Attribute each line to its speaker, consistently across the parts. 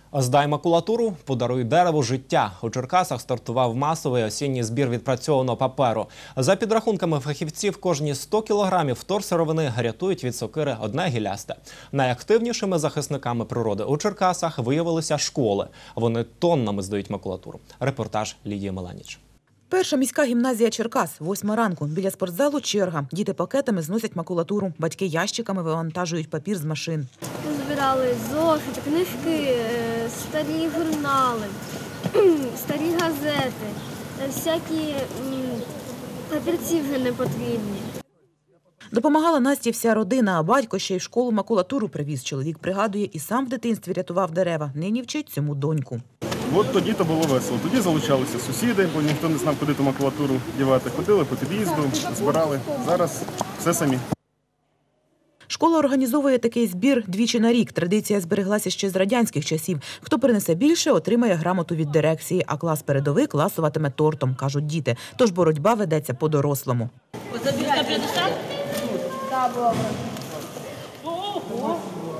Speaker 1: Здай макулатуру, подаруй дереву життя. У Черкасах стартував масовий осінній збір відпрацьованого паперу. За підрахунками фахівців, кожні 100 кілограмів вторсировини рятують від сокири одне гілясте. Найактивнішими захисниками природи у Черкасах виявилися школи. Вони тоннами здають макулатуру. Репортаж Лідії Меланіч.
Speaker 2: Перша міська гімназія Черкас. 8 ранку. Біля спортзалу черга. Діти пакетами зносять макулатуру. Батьки ящиками вивантажують папір з машин.
Speaker 3: Збирали зошити, книжки, старі журнали, старі газети, всякі папірці вже не потрібні.
Speaker 2: Допомагала Насті вся родина, а батько ще й в школу макулатуру привіз. Чоловік пригадує, і сам в дитинстві рятував дерева. Нині вчить цьому доньку.
Speaker 4: От тоді-то було весело. Тоді залучалися сусіди, бо ніхто не знав, куди ту макулатуру дівати. Ходили по під'їзду, збирали. Зараз все самі.
Speaker 2: Школа організовує такий збір двічі на рік. Традиція збереглася ще з радянських часів. Хто принесе більше, отримає грамоту від дирекції, а клас передовий класуватиме тортом, кажуть діти. Тож боротьба ведеться по-дорослому.
Speaker 5: За 350?
Speaker 3: Так, добре.
Speaker 5: Ого!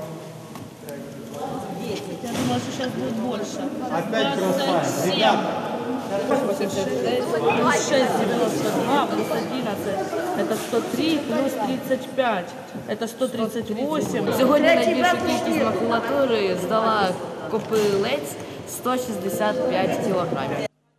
Speaker 5: Я думала, что сейчас будет больше. Опять красавица. 6,92 плюс 11. Это 103 плюс 35. Это 138.
Speaker 6: Сьогодні найбільшу кількість макулатури здала Копилець 165 кілограмів.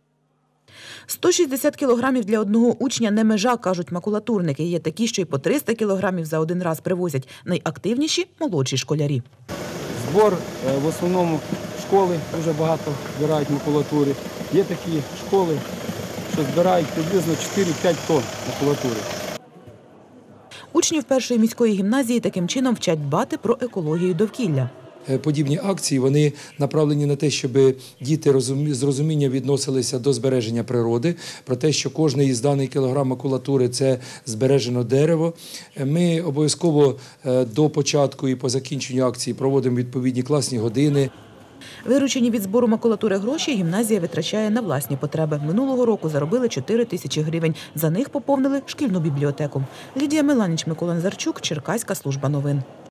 Speaker 2: 160 кілограмів для одного учня не межа, кажуть макулатурники. Є такі, що й по 300 кілограмів за один раз привозять. Найактивніші – молодші школярі.
Speaker 7: Збор в основному школи дуже багато збирають макулатури. Є такі школи, що збирають приблизно 4-5 тонн макулатури.
Speaker 2: Учнів першої міської гімназії таким чином вчать дбати про екологію довкілля.
Speaker 8: Подібні акції вони направлені на те, щоб діти з розумінням відносилися до збереження природи, про те, що кожний із даний кілограм макулатури – це збережено дерево. Ми обов'язково до початку і по закінченню акції проводимо відповідні класні години.
Speaker 2: Виручені від збору макулатури гроші гімназія витрачає на власні потреби. Минулого року заробили 4 тисячі гривень. За них поповнили шкільну бібліотеку. Лідія Меланіч, Микола Назарчук, Черкаська служба новин.